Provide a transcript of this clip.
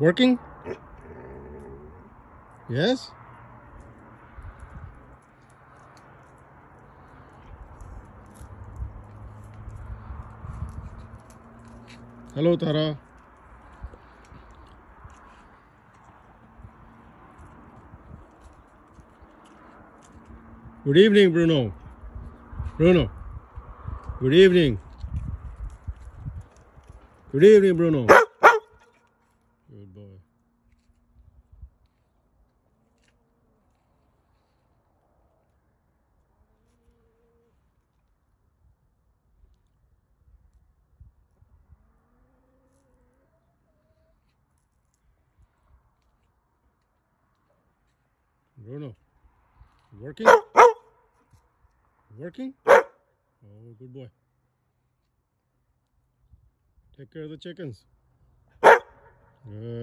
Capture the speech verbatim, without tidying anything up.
Working? Yes? Hello, Tara. Good evening, Bruno. Bruno. Good evening. Good evening, Bruno. Good boy. Bruno. Working? Working? Oh, good boy. Take care of the chickens. Good.